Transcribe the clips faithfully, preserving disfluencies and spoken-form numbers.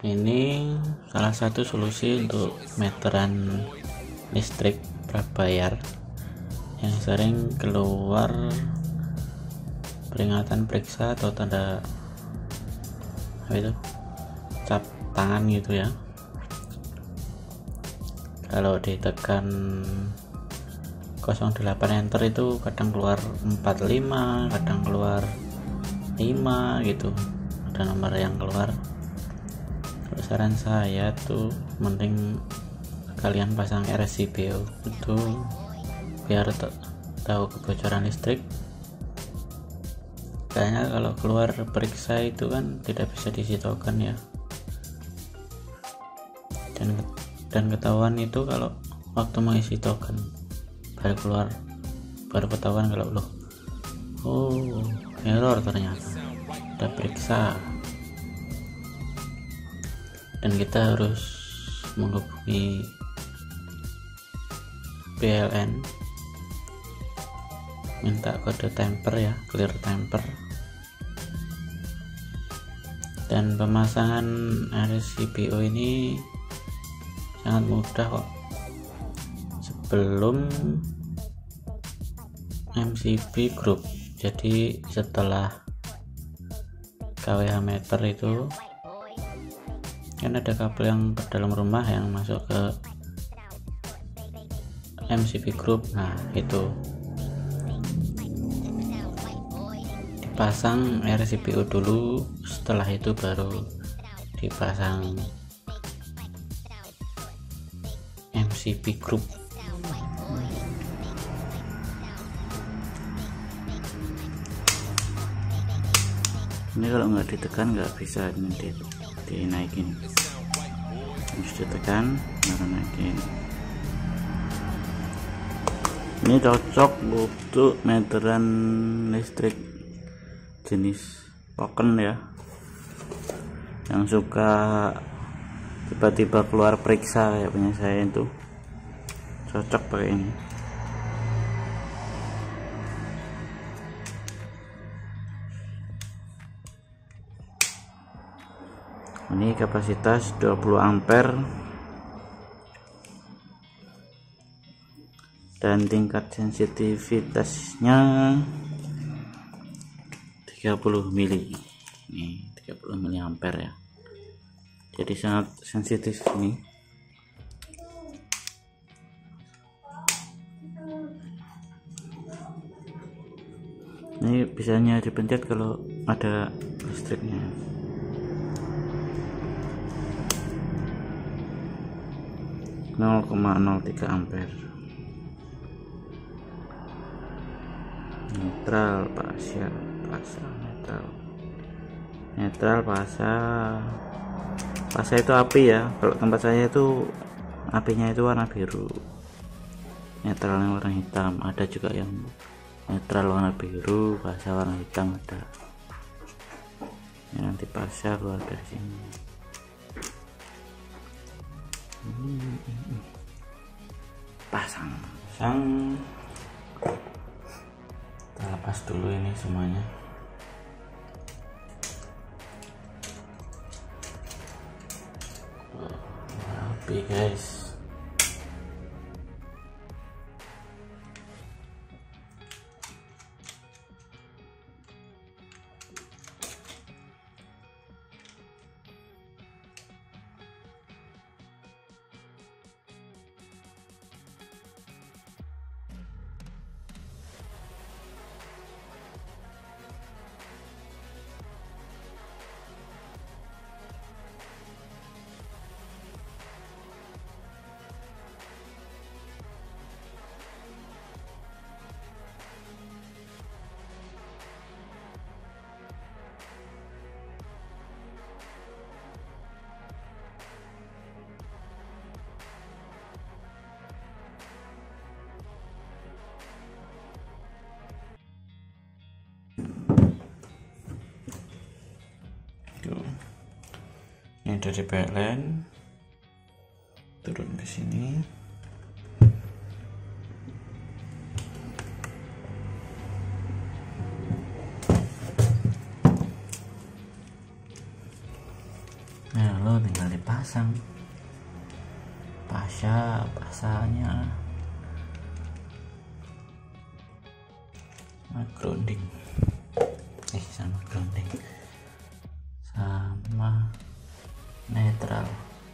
Ini salah satu solusi untuk meteran listrik prabayar yang sering keluar peringatan periksa atau tanda apa itu cap tangan gitu ya. Kalau ditekan nol delapan enter itu kadang keluar empat puluh lima, kadang keluar lima gitu, ada nomor yang keluar. Kalau saran saya tuh mending kalian pasang R S C B O itu biar tahu kebocoran listrik. Kayaknya kalau keluar periksa itu kan tidak bisa diisi token ya, dan dan ketahuan itu kalau waktu mengisi token baru keluar, baru ketahuan kalau loh, oh error ternyata udah periksa. Dan kita harus menghubungi P L N minta kode temper ya, clear temper. Dan pemasangan R S C B O ini sangat mudah kok. Sebelum M C B group, jadi setelah K W H meter itu kan ada kabel yang ke dalam rumah yang masuk ke M C B group. Nah itu dipasang R S C B O dulu, setelah itu baru dipasang M C B group. Ini kalau nggak ditekan nggak bisa ini di, dinaikin, harus ditekan baru naikin. Ini cocok untuk meteran listrik jenis token ya, yang suka tiba-tiba keluar periksa kayak punya saya itu, cocok pakai ini. Ini kapasitas dua puluh ampere dan tingkat sensitivitasnya tiga puluh mili. Ini tiga puluh mili ampere ya, jadi sangat sensitif nih. Ini bisanya dipencet kalau ada listriknya. nol koma nol tiga ampere. Netral, pasar, pasar, netral, netral, pasar. Pasar itu api ya. Kalau tempat saya itu apinya itu warna biru, netralnya warna hitam. Ada juga yang netral warna biru, pasar warna hitam ada. Ya, nanti pasar keluar dari sini. Pasang, pasang. Kita lepas dulu ini semuanya. Rapi guys. Ini dari P L N turun ke sini. Nah, lo tinggal dipasang pasca pasanya sama grounding eh sama grounding sama netral.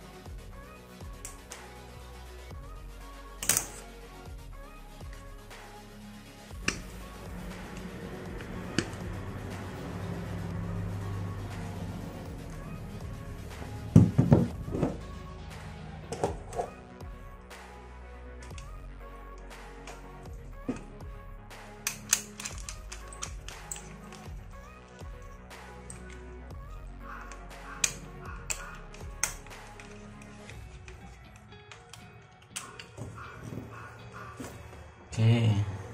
Oke,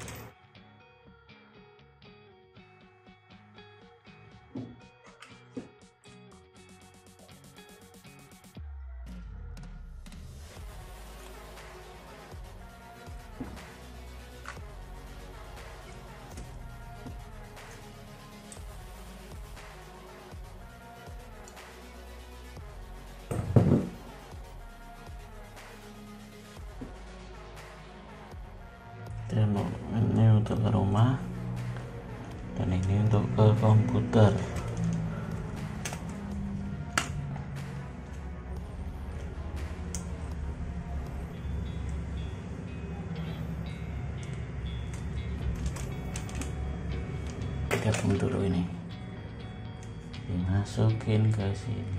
ini untuk ke rumah dan ini untuk ke komputer. Gabung dulu ini, dimasukin ke sini.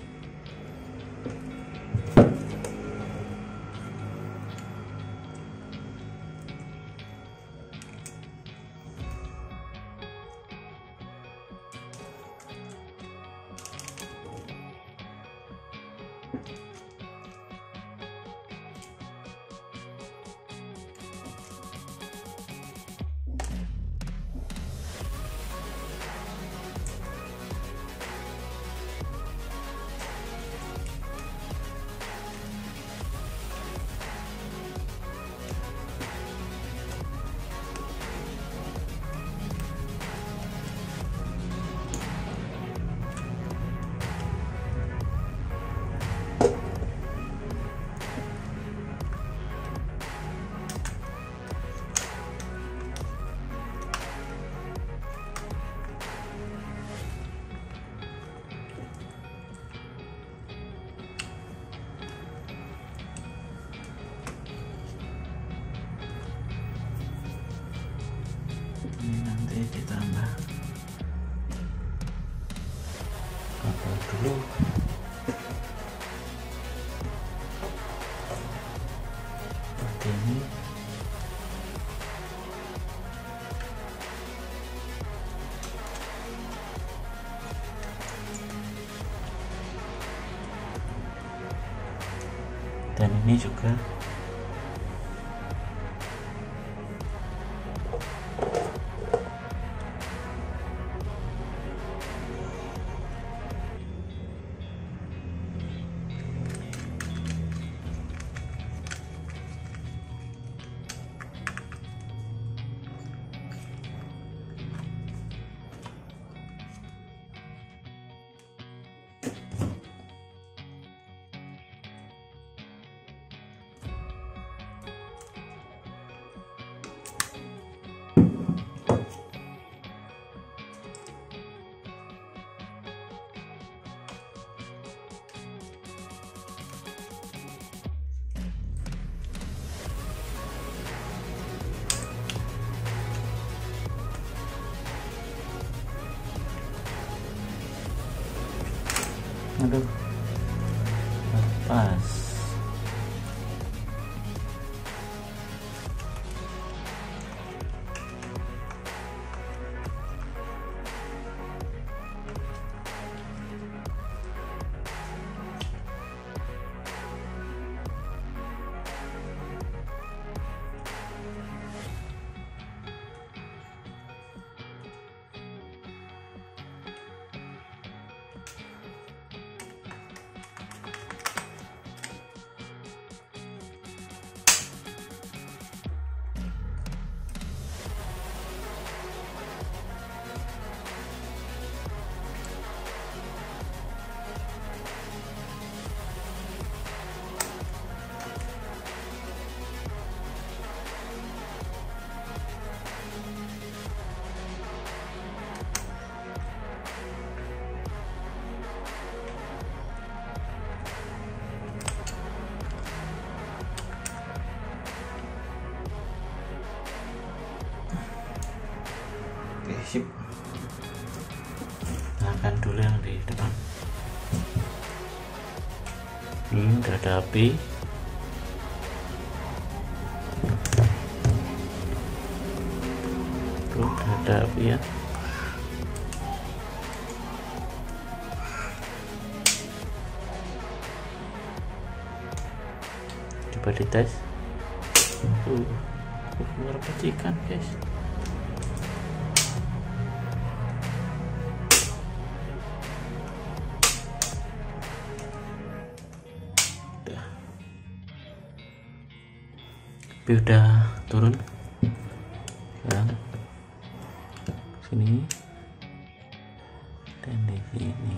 Ini nanti ditambah kabel dulu. Seperti ini. Dan ini juga aduh lepas. nyalakan dulu yang di depan. Ini udah ada api. Tuh udah ada api ya. Coba dites. Tuh, keluar percikan guys. Api udah turun. Sekarang sini dan di sini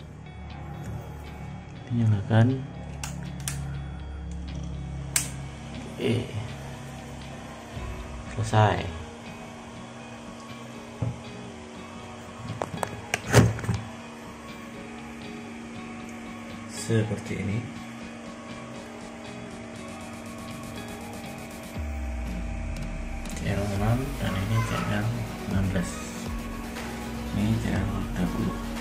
nyalakan. Oke, selesai. Seperti ini. Channel enam dan ini channel enam belas. Ini channel dua puluh.